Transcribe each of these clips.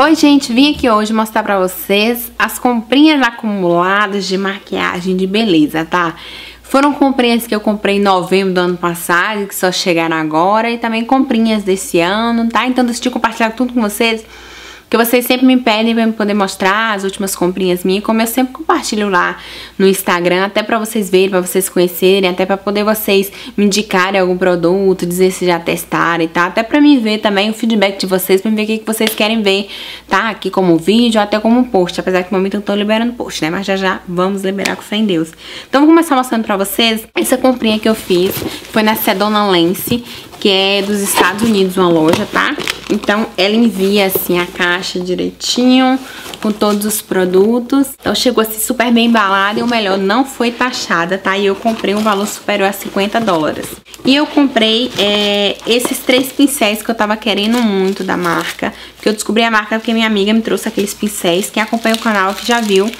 Oi gente, vim aqui hoje mostrar pra vocês as comprinhas acumuladas de maquiagem de beleza, tá? Foram comprinhas que eu comprei em novembro do ano passado, que só chegaram agora, e também comprinhas desse ano, tá? Então decidi compartilhar tudo com vocês, que vocês sempre me pedem pra eu poder mostrar as últimas comprinhas minhas, como eu sempre compartilho lá no Instagram, até pra vocês verem, pra vocês conhecerem, até pra poder vocês me indicarem algum produto, dizer se já testaram, tá? Até pra mim ver também o feedback de vocês, pra mim ver o que vocês querem ver, tá? Aqui como vídeo, até como post, apesar que no momento eu tô liberando post, né? Mas já vamos liberar com fé em Deus. Então vou começar mostrando pra vocês essa comprinha que eu fiz, foi na Sedona Lance, que é dos Estados Unidos, uma loja, tá? Então, ela envia, assim, a caixa direitinho, com todos os produtos. Então, chegou, assim, super bem embalada e o melhor, não foi taxada, tá? E eu comprei um valor superior a $50. E eu comprei esses 3 pincéis que eu tava querendo muito da marca. Que eu descobri a marca porque minha amiga me trouxe aqueles pincéis. Quem acompanha o canal que já viu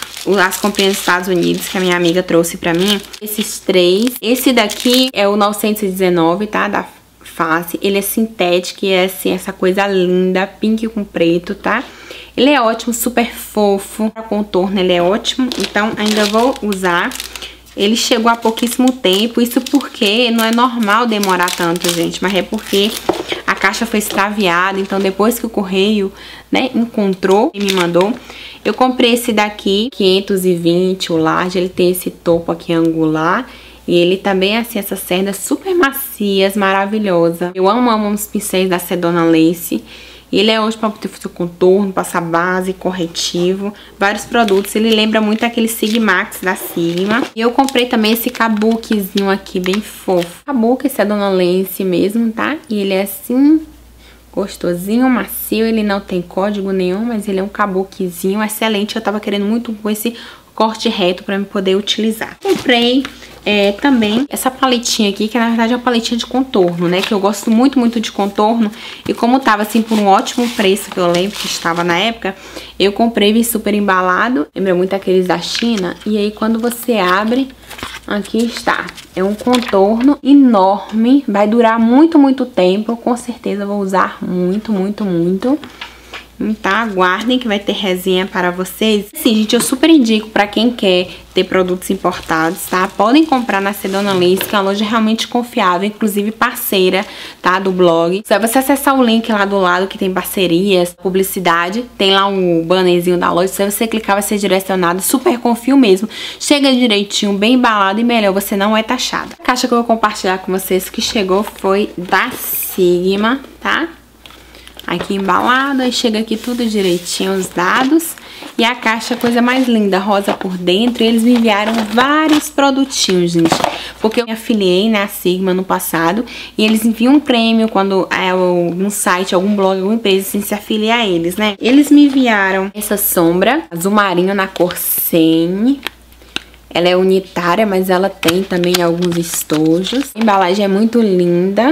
as comprinhas dos Estados Unidos que a minha amiga trouxe pra mim. Esses 3. Esse daqui é o 919, tá? Da Face. Ele é sintético e é assim, essa coisa linda, pink com preto, tá? Ele é ótimo, super fofo. Pra contorno ele é ótimo, então ainda vou usar. Ele chegou há pouquíssimo tempo, isso porque não é normal demorar tanto, gente, mas é porque a caixa foi extraviada, então depois que o correio, né, encontrou e me mandou, eu comprei esse daqui, 520, o large, ele tem esse topo aqui angular. E ele também, assim, essas cerdas super macias, maravilhosa. Eu amo os pincéis da Sedona Lace. Ele é hoje pra poder fazer contorno, passar base, corretivo, vários produtos. Ele lembra muito aquele Sigmax da Sigma. E eu comprei também esse kabukizinho aqui, bem fofo. Kabuki, esse é Sedona Lace mesmo, tá? E ele é assim, gostosinho, macio. Ele não tem código nenhum, mas ele é um kabukizinho excelente. Eu tava querendo muito com esse corte reto pra me poder utilizar. Comprei também essa paletinha aqui, que na verdade é uma paletinha de contorno, né? Que eu gosto muito de contorno. E como tava assim por um ótimo preço, que eu lembro que estava na época, eu comprei, vi super embalado. Lembra muito aqueles da China. E aí quando você abre, aqui está. É um contorno enorme, vai durar muito tempo. Com certeza vou usar muito. Tá? Aguardem que vai ter resenha para vocês. Sim, gente, eu super indico para quem quer ter produtos importados, tá? Podem comprar na Sedona Lace, que é uma loja realmente confiável, inclusive parceira, tá? Do blog. Só você acessar o link lá do lado que tem parcerias, publicidade, tem lá um bannerzinho da loja, se você clicar vai ser direcionado, super confio mesmo. Chega direitinho, bem embalado e melhor, você não é taxada. A caixa que eu vou compartilhar com vocês que chegou foi da Sigma, tá? Aqui embalado, aí chega aqui tudo direitinho, os dados. E a caixa, coisa mais linda, rosa por dentro. E eles me enviaram vários produtinhos, gente. Porque eu me afiliei na Sigma no passado. E eles enviam um prêmio quando um site, algum blog, alguma empresa assim, se afilia a eles, né? Eles me enviaram essa sombra, azul marinho na cor 100. Ela é unitária, mas ela tem também alguns estojos. A embalagem é muito linda.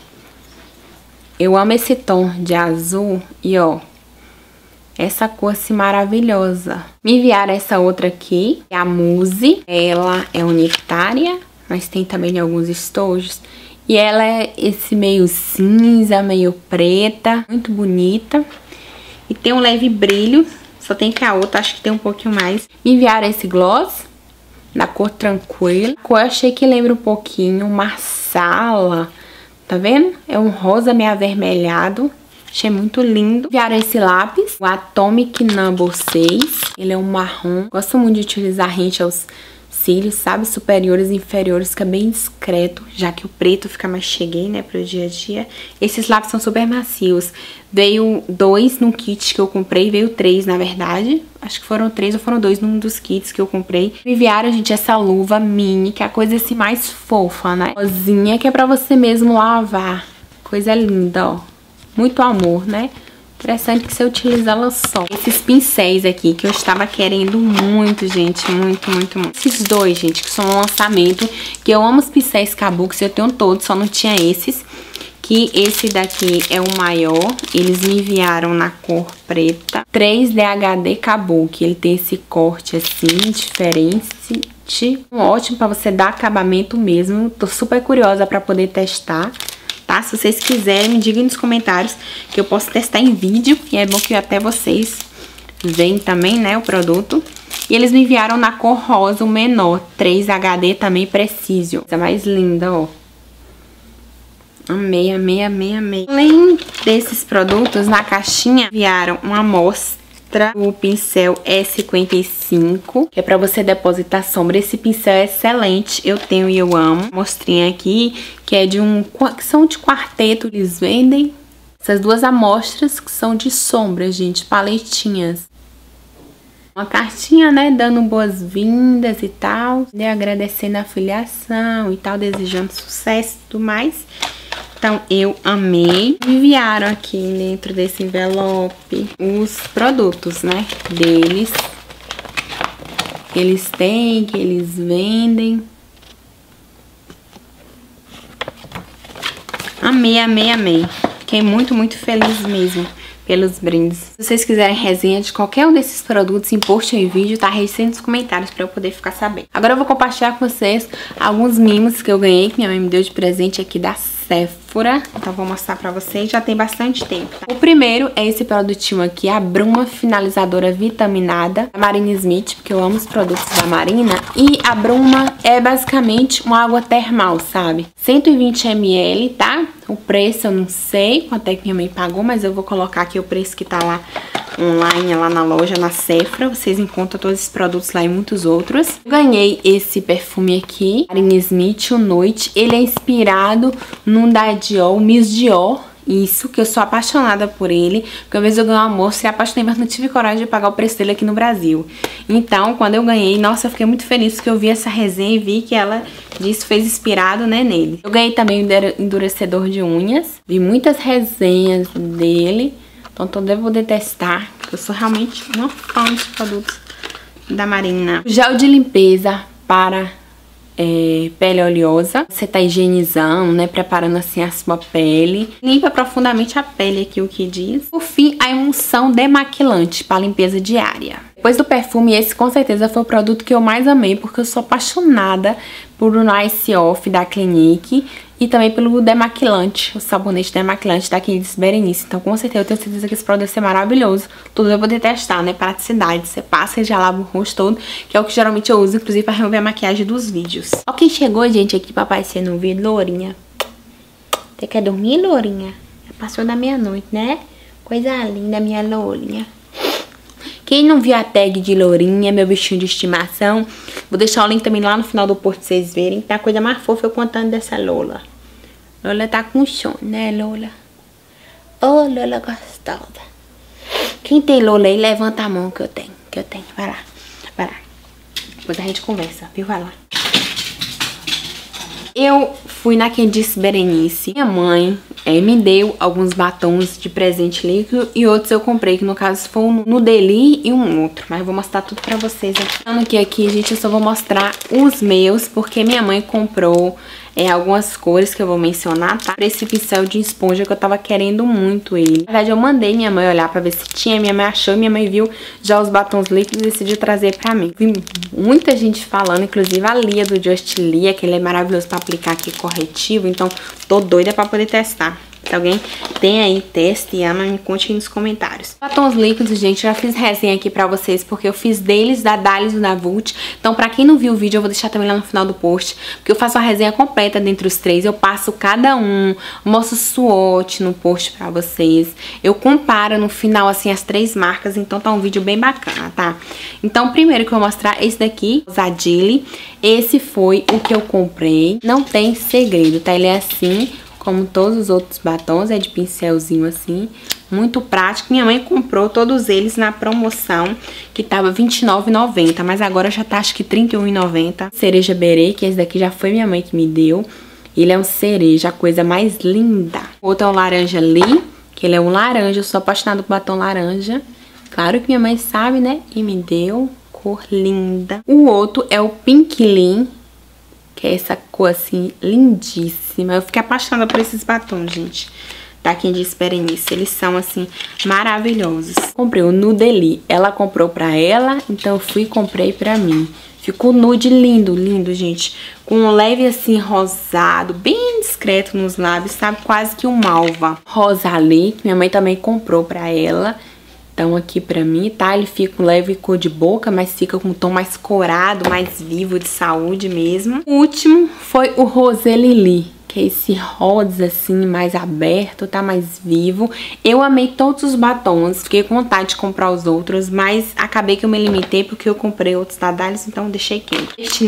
Eu amo esse tom de azul e ó, essa cor assim maravilhosa. Me enviaram essa outra aqui, é a Muse. Ela é unitária, mas tem também alguns estojos. E ela é esse meio cinza, meio preta, muito bonita. E tem um leve brilho, só tem que a outra, acho que tem um pouquinho mais. Me enviaram esse gloss, da cor tranquila. A cor eu achei que lembra um pouquinho marsala. Tá vendo? É um rosa meio avermelhado. Achei muito lindo. Enviaram esse lápis, o Atomic Number 6. Ele é um marrom. Gosto muito de utilizar rente aos cílios, sabe? Superiores e inferiores, fica bem discreto. Já que o preto fica mais cheguei, né? Pro dia a dia. Esses lápis são super macios. Veio 2 num kit que eu comprei. Veio 3, na verdade. Acho que foram 3 ou foram 2 num dos kits que eu comprei. Me enviaram, gente, essa luva mini, que é a coisa assim mais fofa, né? Rosinha, que é pra você mesmo lavar. Coisa linda, ó. Muito amor, né? Interessante que você utiliza ela só. Esses pincéis aqui, que eu estava querendo muito, gente. Muito. Esses dois, gente, que são um lançamento. Que eu amo os pincéis Kabuki, eu tenho todos, só não tinha esses. Que esse daqui é o maior. Eles me enviaram na cor preta. 3DHD Kabuki. Ele tem esse corte assim, diferente. Ótimo pra você dar acabamento mesmo. Tô super curiosa pra poder testar. tá? Se vocês quiserem, me digam nos comentários que eu posso testar em vídeo. E é bom que até vocês veem também, né, o produto. E eles me enviaram na cor rosa, o menor, 3HD também Precision. Essa mais linda, ó. Amei, amei, amei, amei. Além desses produtos, na caixinha enviaram uma amostra, o pincel E55, que é pra você depositar sombra. Esse pincel é excelente, eu tenho e eu amo. Mostrinha aqui, que é que são de quarteto, eles vendem. Essas duas amostras que são de sombra, gente, paletinhas. Uma cartinha, né, dando boas-vindas e tal, né, agradecendo a filiação e tal, desejando sucesso e tudo mais. Então, eu amei. Enviaram aqui dentro desse envelope os produtos, né, deles. Que eles têm, que eles vendem. Amei, amei, amei. Fiquei muito, muito feliz mesmo pelos brindes. Se vocês quiserem resenha de qualquer um desses produtos em post ou em vídeo, tá? Deixem nos comentários pra eu poder ficar sabendo. Agora eu vou compartilhar com vocês alguns mimos que eu ganhei, que minha mãe me deu de presente aqui da Sephora. Então vou mostrar pra vocês, já tem bastante tempo, tá? O primeiro é esse produtinho aqui, a Bruma Finalizadora Vitaminada, da Marina Smith, porque eu amo os produtos da Marina. E a Bruma é basicamente uma água termal, sabe? 120 ml, tá? O preço eu não sei quanto é que minha mãe pagou, mas eu vou colocar aqui o preço que tá lá online, lá na loja, na Sephora. Vocês encontram todos esses produtos lá e muitos outros. Ganhei esse perfume aqui, Marina Smith, o Noite. Ele é inspirado num da Dior, Miss Dior. Isso, que eu sou apaixonada por ele. Porque uma vez eu ganhei uma amostra e apaixonei, mas não tive coragem de pagar o preço dele aqui no Brasil. Então, quando eu ganhei, nossa, eu fiquei muito feliz porque eu vi essa resenha e vi que ela disse fez inspirado, né, nele. Eu ganhei também o endurecedor de unhas. Vi muitas resenhas dele. Então, eu devo poder testar, porque eu sou realmente uma fã dos produtos da Marina. Gel de limpeza para pele oleosa. Você tá higienizando, né, preparando assim a sua pele. Limpa profundamente a pele aqui, o que diz. Por fim, a emulsão demaquilante para limpeza diária. Depois do perfume, esse com certeza foi o produto que eu mais amei, porque eu sou apaixonada por o Nice Off da Clinique e também pelo demaquilante, o sabonete demaquilante da Candice Berenice. Então, com certeza, eu tenho certeza que esse produto vai ser maravilhoso. Tudo eu vou poder testar, né? Praticidade. Você passa e já lava o rosto todo, que é o que geralmente eu uso, inclusive, para remover a maquiagem dos vídeos. Ó quem chegou, gente, aqui pra aparecer no vídeo, Lourinha. Você quer dormir, Lourinha? Já passou da meia-noite, né? Coisa linda, minha Lourinha. Quem não viu a tag de Lourinha, meu bichinho de estimação, vou deixar o link também lá no final do post pra vocês verem. Tá a coisa mais fofa eu contando dessa Lola. Lola tá com sono, né, Lola? Ô, Lola gostosa. Quem tem Lola aí, levanta a mão que eu tenho. Vai lá, vai lá. Depois a gente conversa, viu? Vai lá. Eu fui na Candice Berenice. Minha mãe me deu alguns batons de presente líquido e outros eu comprei, que no caso foi um no Deli e um outro. Mas eu vou mostrar tudo pra vocês aqui. Gente, eu só vou mostrar os meus, porque minha mãe comprou algumas cores que eu vou mencionar, tá? Pra esse pincel de esponja que eu tava querendo muito ele. Na verdade, eu mandei minha mãe olhar pra ver se tinha, minha mãe achou, minha mãe viu já os batons líquidos e decidiu trazer pra mim. Vi muita gente falando, inclusive a Lia do Just Lia, que ele é maravilhoso pra aplicar aqui corretivo, então tô doida pra poder testar. Se alguém tem aí, teste e ama, me conte aí nos comentários. Batons líquidos, gente, eu já fiz resenha aqui pra vocês, porque eu fiz deles, da Dalies e da Vult. Então, pra quem não viu o vídeo, eu vou deixar também lá no final do post, porque eu faço uma resenha completa dentre os três. Eu passo cada um, mostro swatch no post pra vocês. Eu comparo no final, assim, as três marcas, então tá um vídeo bem bacana, tá? Então, primeiro que eu vou mostrar esse daqui, o Zadily. Esse foi o que eu comprei. Não tem segredo, tá? Ele é assim, como todos os outros batons, é de pincelzinho assim, muito prático. Minha mãe comprou todos eles na promoção, que tava R$29,90, mas agora já tá acho que R$31,90. Cereja Beret, que esse daqui já foi minha mãe que me deu. Ele é um cereja, a coisa mais linda. O outro é o laranja Lee, que ele é um laranja, eu sou apaixonada por batom laranja. Claro que minha mãe sabe, né, e me deu, cor linda. O outro é o Pink Lean, que é essa cor assim, lindíssima. Eu fiquei apaixonada por esses batons, gente, da Candice Berenice. Eles são assim, maravilhosos. Comprei o Nudeli, ela comprou pra ela, então eu fui e comprei pra mim. Ficou nude lindo, lindo, gente. Com um leve assim rosado, bem discreto nos lábios, sabe? Quase que um malva. Rosa ali, que minha mãe também comprou pra ela. Então aqui pra mim, tá? Ele fica com leve cor de boca, mas fica com um tom mais corado, mais vivo, de saúde mesmo. O último foi o Rosé Lili, que é esse rosa assim, mais aberto, tá? Mais vivo. Eu amei todos os batons, fiquei com vontade de comprar os outros, mas acabei que eu me limitei porque eu comprei outros da Dalice, então deixei quieto.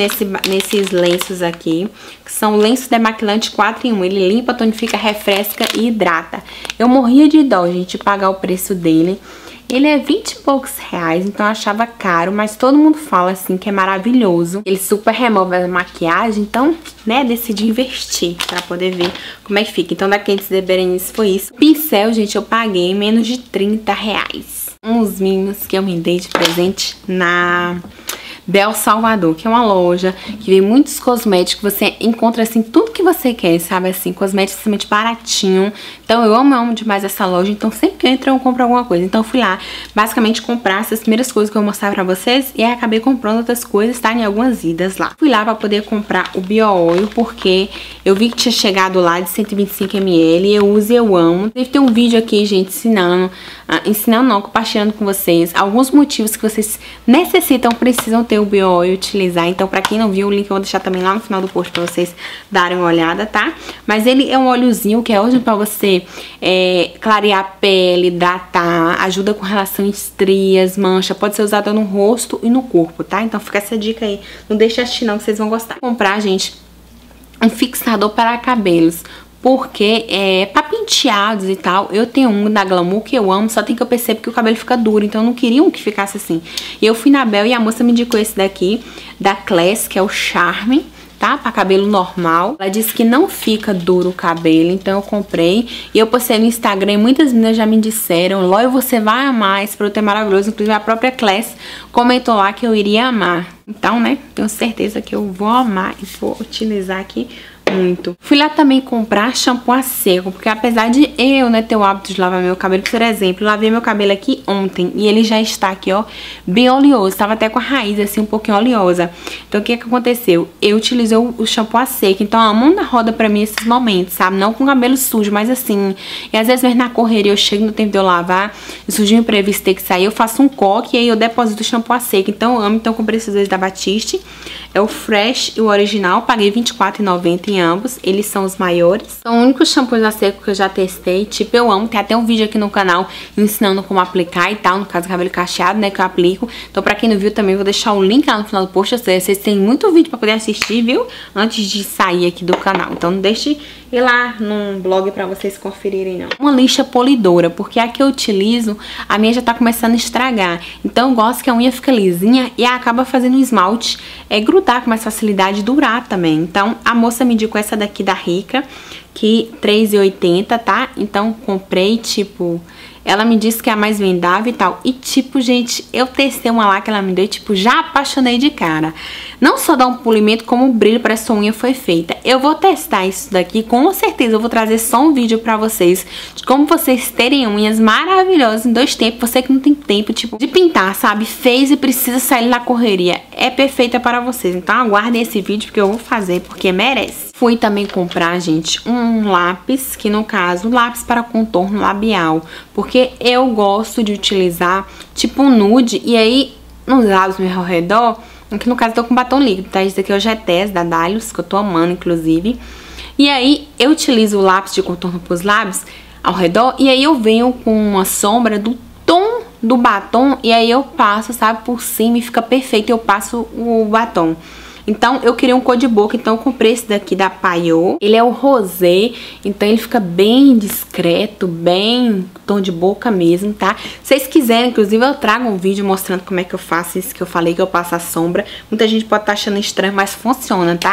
Nesses lenços aqui, que são lenços demaquilante 4 em 1. Ele limpa, tonifica, refresca e hidrata. Eu morria de dó, gente, de pagar o preço dele. Ele é 20 e poucos reais, então eu achava caro, mas todo mundo fala assim que é maravilhoso. Ele super remove a maquiagem, então, né, decidi investir pra poder ver como é que fica. Então, da Candice de Berenice foi isso. Pincel, gente, eu paguei menos de 30 reais. Uns mimos que eu me dei de presente na Bel Salvador, que é uma loja que vem muitos cosméticos, você encontra assim tudo que você quer, sabe, assim, cosméticos extremamente baratinho. Então eu amo demais essa loja, então sempre que eu entro eu compro alguma coisa. Então eu fui lá basicamente comprar essas primeiras coisas que eu vou mostrar pra vocês e aí acabei comprando outras coisas, tá, em algumas idas lá. Fui lá pra poder comprar o Bio Oil, porque eu vi que tinha chegado lá de 125 ml, eu uso e eu amo. Deve ter um vídeo aqui, gente, ensinando não, compartilhando com vocês alguns motivos que vocês necessitam, precisam ter o Bio Oil utilizar. Então pra quem não viu, o link eu vou deixar também lá no final do post pra vocês darem uma olhada, tá? Mas ele é um óleozinho que é ótimo pra você clarear a pele, hidratar, ajuda com relação a estrias, mancha, pode ser usado no rosto e no corpo, tá? Então fica essa dica aí, não deixa assistir não que vocês vão gostar. Comprar, gente, um fixador para cabelos, porque pra penteados e tal, eu tenho um da Glamour que eu amo, só tem que eu percebo que o cabelo fica duro, então eu não queria um que ficasse assim. E eu fui na Bel e a moça me indicou esse daqui, da Class, que é o Charme, tá? Pra cabelo normal. Ela disse que não fica duro o cabelo, então eu comprei. E eu postei no Instagram e muitas meninas já me disseram: Loi, você vai amar, esse produto é maravilhoso. Inclusive a própria Class comentou lá que eu iria amar. Então, né, tenho certeza que eu vou amar e vou utilizar aqui muito. Fui lá também comprar shampoo a seco, porque apesar de eu, né, ter o hábito de lavar meu cabelo, por exemplo, lavei meu cabelo aqui ontem e ele já está aqui, ó, bem oleoso, tava até com a raiz assim um pouquinho oleosa. Então o que que aconteceu? Eu utilizei o shampoo a seco, então a mão da roda pra mim esses momentos, sabe? Não com o cabelo sujo, mas assim, e às vezes mesmo na correria eu chego no tempo de eu lavar, e surgiu um imprevisto ter que sair, eu faço um coque e aí eu deposito o shampoo a seco. Então eu amo, então eu comprei esses dois da Batiste, é o Fresh e o original, paguei R$24,90 em ambos, eles são os maiores. São os únicos shampoos a seco que eu já testei, tipo, eu amo, tem até um vídeo aqui no canal ensinando como aplicar e tal, no caso cabelo cacheado, né, que eu aplico. Então pra quem não viu também, vou deixar o link lá no final do post, vocês têm muito vídeo pra poder assistir, viu? Antes de sair aqui do canal, então não deixe ir lá num blog pra vocês conferirem não. Uma lixa polidora, porque a que eu utilizo, a minha já tá começando a estragar, então eu gosto que a unha fica lisinha e acaba fazendo o esmalte grudar com mais facilidade e durar também. Então a moça me indicou essa daqui da Rica, que R$3,80, tá? Então comprei, tipo, ela me disse que é a mais vendável e tal. E tipo, gente, eu testei uma lá que ela me deu e tipo, já apaixonei de cara. Não só dá um polimento, como o brilho para essa unha foi feita. Eu vou testar isso daqui, com certeza eu vou trazer só um vídeo pra vocês de como vocês terem unhas maravilhosas em 2 tempos. Você que não tem tempo, tipo, de pintar, sabe? Fez e precisa sair na correria. É perfeita para vocês. Então aguardem esse vídeo porque eu vou fazer, porque merece. Fui também comprar, gente, um lápis, que no caso, lápis para contorno labial. Porque eu gosto de utilizar, tipo, um nude, e aí, nos lábios ao redor, que no caso eu tô com batom líquido, tá? Esse daqui é o GTS da Dalice, que eu tô amando, inclusive. E aí, eu utilizo o lápis de contorno pros lábios ao redor, e aí eu venho com uma sombra do tom do batom, e aí eu passo, sabe, por cima e fica perfeito, eu passo o batom. Então eu queria um cor de boca, então eu comprei esse daqui da Payot. Ele é o rosé, então ele fica bem discreto, bem tom de boca mesmo, tá? Se vocês quiserem, inclusive eu trago um vídeo mostrando como é que eu faço isso que eu falei, que eu passo a sombra. Muita gente pode estar achando estranho, mas funciona, tá?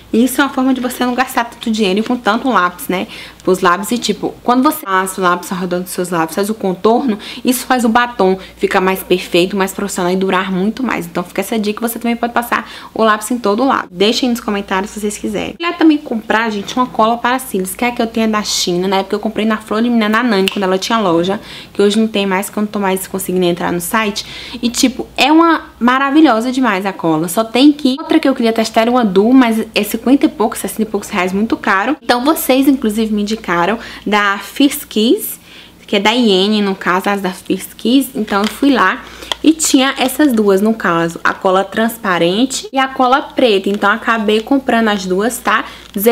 Isso é uma forma de você não gastar tanto dinheiro com tanto lápis, né? Os lábios e tipo, quando você passa o lápis ao redor dos seus lábios, faz o contorno, isso faz o batom ficar mais perfeito, mais profissional e durar muito mais. Então fica essa dica, você também pode passar o lápis em todo o lado. Deixem nos comentários se vocês quiserem. Eu também comprar, gente, uma cola para cílios, que é a que eu tenho da China, na época eu comprei na Flor de Minas, na Nani, quando ela tinha loja, que hoje não tem mais, que eu não tô mais conseguindo entrar no site. E tipo, é uma maravilhosa demais a cola, só tem que... Outra que eu queria testar era uma Duo, mas é 50 e poucos, 60 e poucos reais, muito caro. Então vocês, inclusive, me indicaram da Fierce Kiss, que é da Iene, no caso, as da Fierce Kiss. Então eu fui lá e tinha essas duas, no caso, a cola transparente e a cola preta. Então acabei comprando as duas, tá?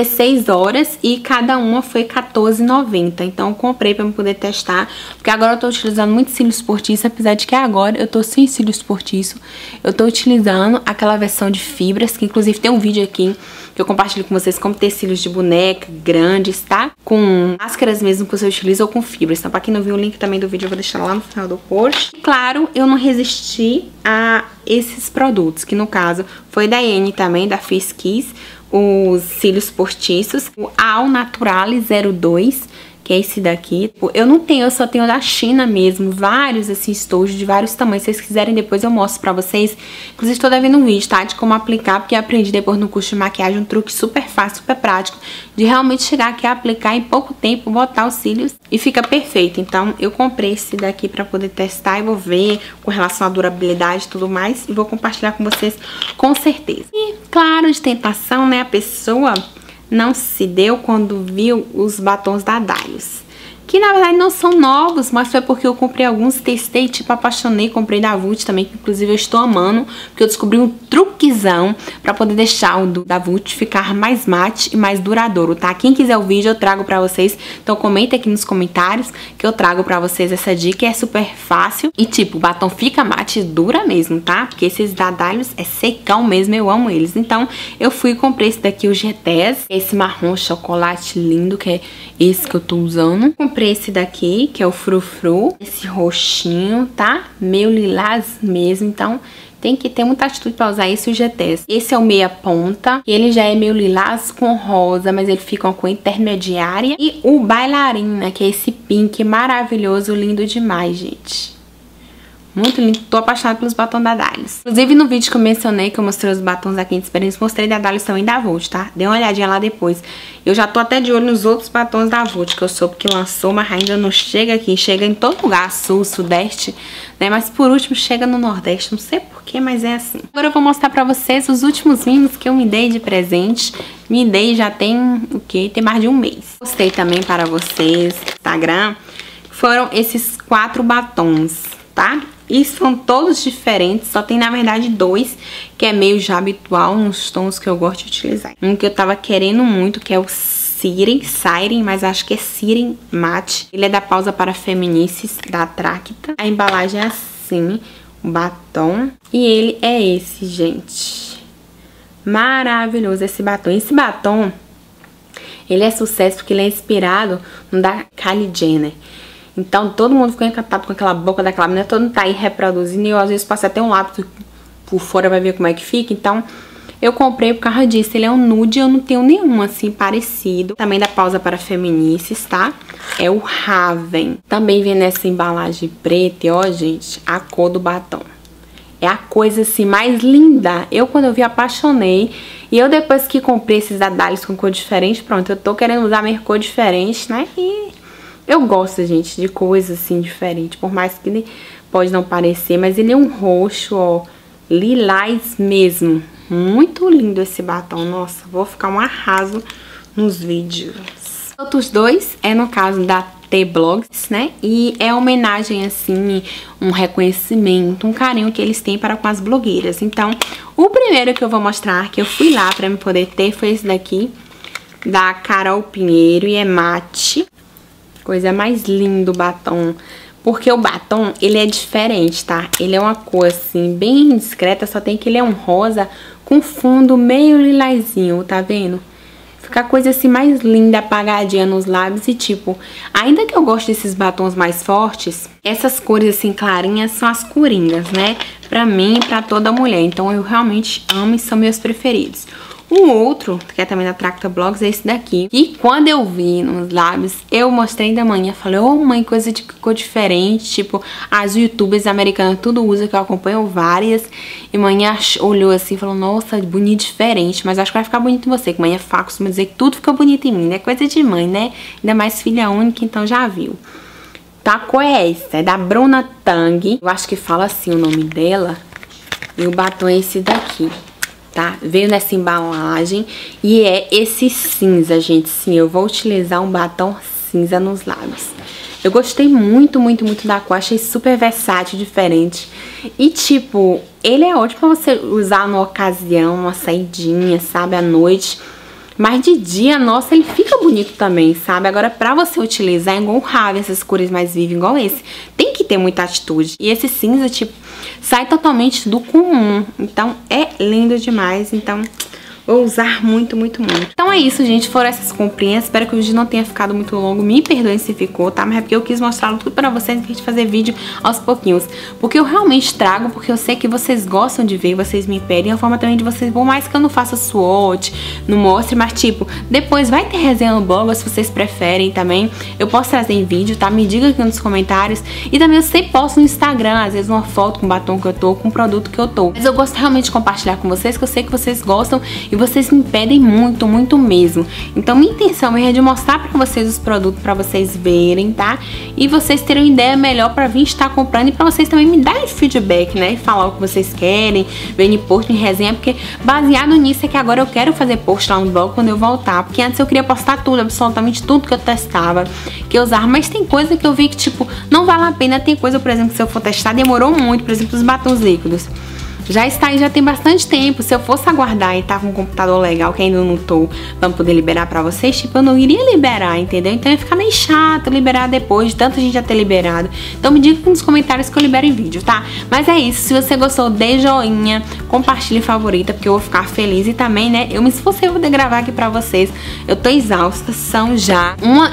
16 horas e cada uma foi R$14,90. Então eu comprei pra eu poder testar, porque agora eu tô utilizando muito cílios postiço, apesar de que agora eu tô sem cílios postiço. Eu tô utilizando aquela versão de fibras, que inclusive tem um vídeo aqui que eu compartilho com vocês como ter cílios de boneca grandes, tá? Com máscaras mesmo que você utiliza ou com fibras. Então pra quem não viu o link também do vídeo eu vou deixar lá no final do post. E, claro, eu não resisti a esses produtos, que no caso foi da Iene também, da Fierce Kiss, os cílios postiços, o All Naturale 02, que é esse daqui. Eu não tenho, eu só tenho da China mesmo, vários assim estojos de vários tamanhos. Se vocês quiserem depois eu mostro pra vocês. Inclusive tô devendo um vídeo, tá? De como aplicar, porque eu aprendi depois no curso de maquiagem um truque super fácil, super prático, de realmente chegar aqui a aplicar em pouco tempo, botar os cílios e fica perfeito. Então eu comprei esse daqui pra poder testar e vou ver com relação à durabilidade e tudo mais, e vou compartilhar com vocês com certeza. E claro, de tentação, né, a pessoa não se deu quando viu os batons da Dylos, que na verdade não são novos, mas foi porque eu comprei alguns, testei, tipo, apaixonei, comprei da Vult também, que inclusive eu estou amando, porque eu descobri um truquezão pra poder deixar o da Vult ficar mais mate e mais duradouro, tá? Quem quiser o vídeo eu trago pra vocês, então comenta aqui nos comentários que eu trago pra vocês essa dica, é super fácil e tipo, o batom fica mate e dura mesmo, tá? Porque esses da Dylos é secão mesmo, eu amo eles. Então eu fui e comprei esse daqui, o G10, esse marrom chocolate lindo, que é esse que eu tô usando. Comprei esse daqui, que é o Frufru, esse roxinho, tá? Meio lilás mesmo, então tem que ter muita atitude pra usar esse, o G10. Esse é o meia ponta, ele já é meio lilás com rosa, mas ele fica com intermediária. E o bailarina, que é esse pink maravilhoso, lindo demais, gente. Muito lindo, tô apaixonada pelos batons da Dylos. Inclusive no vídeo que eu mencionei, que eu mostrei os batons da Quinta Experiência, mostrei da Dylos também da Vult, tá? Dê uma olhadinha lá depois. Eu já tô até de olho nos outros batons da Vult, que eu soube que lançou, mas ainda não chega aqui. Chega em todo lugar, sul, sudeste, né? Mas por último chega no nordeste, não sei porquê, mas é assim. Agora eu vou mostrar pra vocês os últimos mimos que eu me dei de presente. Me dei já tem, o quê? Tem mais de um mês. Postei também para vocês no Instagram. Foram esses 4 batons, tá? E são todos diferentes, só tem na verdade 2, que é meio já habitual nos tons que eu gosto de utilizar. Um que eu tava querendo muito, que é o Siren, mas acho que é Siren Matte. Ele é da Pausa para Feminices, da Tracta. A embalagem é assim, o batom. E ele é esse, gente. Maravilhoso esse batom. Esse batom, ele é sucesso porque ele é inspirado no da Kylie Jenner. Então todo mundo ficou encantado com aquela boca daquela menina, todo mundo tá aí reproduzindo. E eu às vezes passo até um lápis por fora pra ver como é que fica. Então eu comprei por causa disso. Ele é um nude, eu não tenho nenhum assim parecido. Também da Pausa para Feminices, tá? É o Raven. Também vem nessa embalagem preta e ó, gente, a cor do batom. É a coisa assim mais linda. Eu quando eu vi apaixonei. E eu depois que comprei esses da Dylos com cor diferente, pronto, eu tô querendo usar a minha cor diferente, né? E eu gosto, gente, de coisas assim diferentes, por mais que ele pode não parecer, mas ele é um roxo, ó, lilás mesmo. Muito lindo esse batom, nossa, vou ficar um arraso nos vídeos. Outros dois é no caso da T-Blogs, né, e é homenagem, assim, um reconhecimento, um carinho que eles têm para com as blogueiras. Então, o primeiro que eu vou mostrar, que eu fui lá pra me poder ter, foi esse daqui, da Carol Pinheiro, e é mate. Coisa mais linda o batom, porque o batom, ele é diferente, tá? Ele é uma cor, assim, bem discreta, só tem que ele é um rosa com fundo meio lilazinho, tá vendo? Fica a coisa, assim, mais linda, apagadinha nos lábios e, tipo, ainda que eu goste desses batons mais fortes, essas cores, assim, clarinhas são as coringas, né? Pra mim e pra toda mulher, então eu realmente amo e são meus preferidos. O outro, que é também da Tracta Blogs, é esse daqui. E quando eu vi nos lábios, eu mostrei da manhã. Falei, ô mãe, coisa de ficou diferente. Tipo, as youtubers americanas tudo usa, que eu acompanho várias. E manhã olhou assim e falou, nossa, bonito, diferente. Mas acho que vai ficar bonito em você. Que manhã costuma dizer que tudo fica bonito em mim, né? Coisa de mãe, né? Ainda mais filha única, então já viu. Tá, a cor é essa, é da Bruna Tang. Eu acho que fala assim o nome dela. E o batom é esse daqui. Tá? Veio nessa embalagem e é esse cinza, gente. Sim, eu vou utilizar um batom cinza nos lábios. Eu gostei muito, muito, muito da cor. Achei super versátil, diferente. E, tipo, ele é ótimo pra você usar numa ocasião, uma saidinha, sabe? À noite. Mas de dia, nossa, ele fica bonito também, sabe? Agora, pra você utilizar igual um rave, essas cores mais vivas, igual esse, tem que ter muita atitude. E esse cinza, tipo, sai totalmente do comum. Então, é lindo demais. Então, vou usar muito, muito, muito. Então é isso, gente. Foram essas comprinhas. Espero que o vídeo não tenha ficado muito longo. Me perdoem se ficou, tá? Mas é porque eu quis mostrar tudo pra vocês, pra gente fazer vídeo aos pouquinhos. Porque eu realmente trago, porque eu sei que vocês gostam de ver, vocês me pedem. A forma também de vocês, por mais que eu não faça swatch, não mostre, mas tipo, depois vai ter resenha no blog, se vocês preferem também. Eu posso trazer em vídeo, tá? Me diga aqui nos comentários. E também eu sempre posto no Instagram, às vezes uma foto com o batom que eu tô, com o produto que eu tô. Mas eu gosto realmente de compartilhar com vocês, que eu sei que vocês gostam e vocês me pedem muito, muito mesmo. Então minha intenção é de mostrar pra vocês os produtos pra vocês verem, tá? E vocês terem uma ideia melhor pra vir estar comprando e pra vocês também me darem feedback, né? E falar o que vocês querem, ver em post, em resenha, porque baseado nisso é que agora eu quero fazer post lá no blog quando eu voltar, porque antes eu queria postar tudo, absolutamente tudo que eu testava, que eu usava, mas tem coisa que eu vi que tipo, não vale a pena. Tem coisa, por exemplo, que se eu for testar demorou muito, por exemplo, os batons líquidos. Já está aí, já tem bastante tempo. Se eu fosse aguardar e tá com um computador legal, que ainda não tô, pra poder liberar pra vocês, tipo, eu não iria liberar, entendeu? Então ia ficar meio chato liberar depois, de tanta gente já ter liberado. Então me diga aqui nos comentários que eu libero em vídeo, tá? Mas é isso, se você gostou, dê joinha, compartilhe favorita, porque eu vou ficar feliz. E também, né, eu me esforcei pra poder gravar aqui pra vocês. Eu tô exausta, são já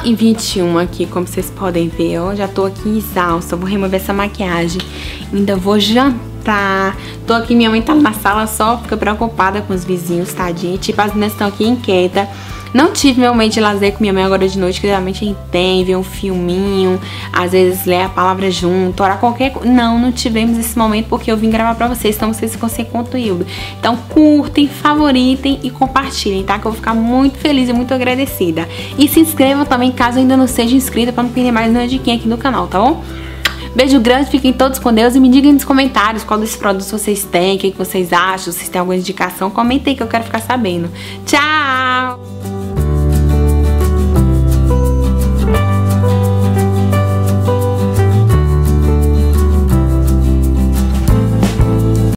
1h21 aqui, como vocês podem ver, ó. Já tô aqui exausta, vou remover essa maquiagem. Ainda vou jantar. Tô aqui, minha mãe tá na sala só, fica preocupada com os vizinhos, tadinha. Tipo, as meninas estão aqui inquietas. Não tive meu momento de lazer com minha mãe agora de noite, que geralmente a gente tem, vê um filminho, às vezes lê a palavra junto, orar qualquer coisa. Não tivemos esse momento porque eu vim gravar pra vocês, então vocês ficam sem conteúdo. Então curtem, favoritem e compartilhem, tá? Que eu vou ficar muito feliz e muito agradecida. E se inscrevam também, caso ainda não seja inscrita, pra não perder mais nenhuma diquinha aqui no canal, tá bom? Beijo grande, fiquem todos com Deus e me digam nos comentários qual desses produtos vocês têm, o que vocês acham, se vocês têm alguma indicação, comentem aí que eu quero ficar sabendo. Tchau!